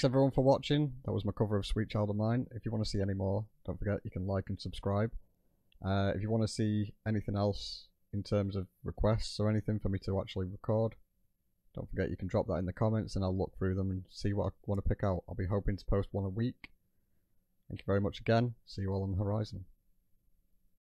thanks everyone for watching. That was my cover of Sweet Child of Mine. If you want to see any more, don't forget you can like and subscribe. If you want to see anything else in terms of requests or anything for me to actually record, don't forget you can drop that in the comments and I'll look through them and see what I want to pick out. I'll be hoping to post one a week. Thank you very much again. See you all on the horizon.